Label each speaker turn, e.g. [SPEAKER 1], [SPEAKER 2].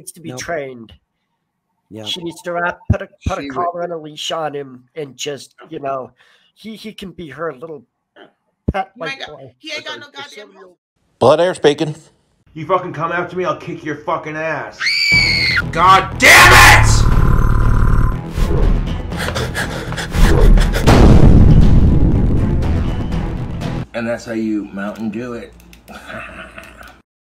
[SPEAKER 1] needs to be trained.
[SPEAKER 2] Yeah.
[SPEAKER 1] She needs to put a collar and a leash on him and just, you know, he can be her little pet like boy.
[SPEAKER 3] He ain't got no goddamn mouth.
[SPEAKER 4] Blood Air speaking.
[SPEAKER 5] You fucking come after me, I'll kick your fucking ass. God damn it!
[SPEAKER 3] And that's how you Mountain Dew it.